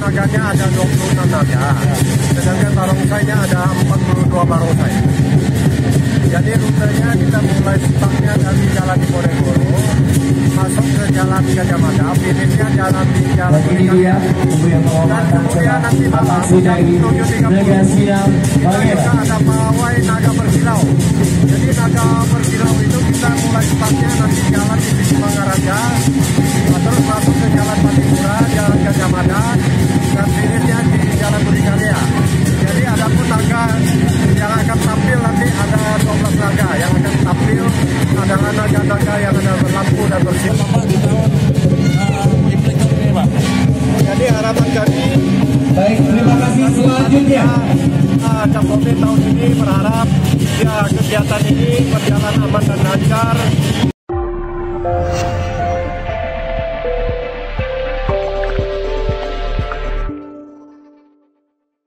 naganya ada 26 naga, sedangkan barongsainya ada 42 barongsai. Jadi rutenya kita mulai startnya dari Jalan Diponegoro, masuk ke Jalan Gajah Mada, finishnya jalan di Jalan Berikan. Dan kemudian nanti malam jam 7.30 kita juga ada pawai naga berkilau. Jadi naga berkilau itu kita mulai startnya nanti jalan di Mangaraja, terus masuk ke Jalan Patipura, Jalan Gajah Mada, dan finishnya di Jalan Berikan. Jadi ada pun naga yang akan tampil nanti ada 12 naga yang akan tampil, adalah naga-naga yang ada berlampu dan bersinar. Jadi harapan kami, baik, terima kasih. Selanjutnya Kapolri tahun ini berharap ya kegiatan ini berjalan aman dan lancar.